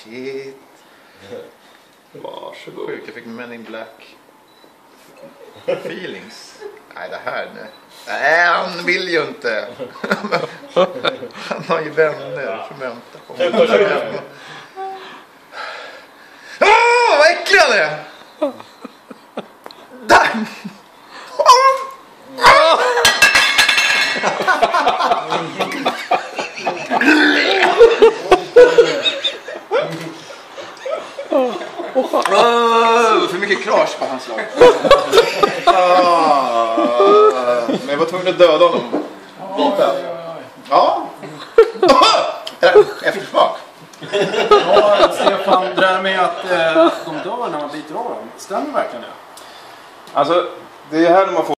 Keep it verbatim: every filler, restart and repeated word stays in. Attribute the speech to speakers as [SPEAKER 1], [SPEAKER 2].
[SPEAKER 1] Shit.
[SPEAKER 2] Varsågod.
[SPEAKER 1] Sjukt, jag fick Men in Black feelings. Nej, det här nu. Nej, han vill ju inte. Han har ju vänner som väntar på honom. Åh, vad äcklig han är! Där! Oh, för mycket krasch på hans lag. Oh, men jag var tvungen att döda honom. Ja. Eftersmak.
[SPEAKER 3] Ja, Stefan, det där med att eh, de dör när man biter av dem. Stämmer verkligen det?
[SPEAKER 2] Alltså, det är här de har fått